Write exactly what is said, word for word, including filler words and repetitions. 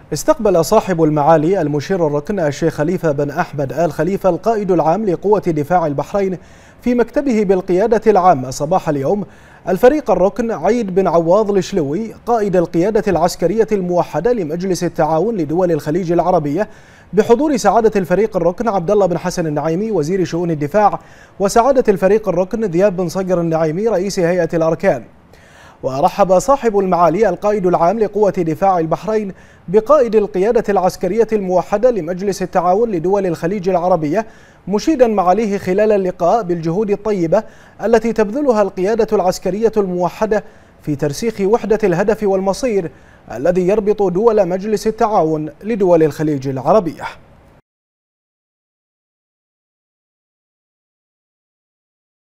استقبل صاحب المعالي المشير الركن الشيخ خليفة بن أحمد آل خليفة القائد العام لقوة دفاع البحرين في مكتبه بالقيادة العامة صباح اليوم الفريق الركن عيد بن عواض الشلوي قائد القيادة العسكرية الموحدة لمجلس التعاون لدول الخليج العربية، بحضور سعادة الفريق الركن عبد الله بن حسن النعيمي وزير شؤون الدفاع، وسعادة الفريق الركن ذياب بن صقر النعيمي رئيس هيئة الأركان. ورحب صاحب المعالي القائد العام لقوة دفاع البحرين بقائد القيادة العسكرية الموحدة لمجلس التعاون لدول الخليج العربية، مشيدا معاليه خلال اللقاء بالجهود الطيبة التي تبذلها القيادة العسكرية الموحدة في ترسيخ وحدة الهدف والمصير الذي يربط دول مجلس التعاون لدول الخليج العربية.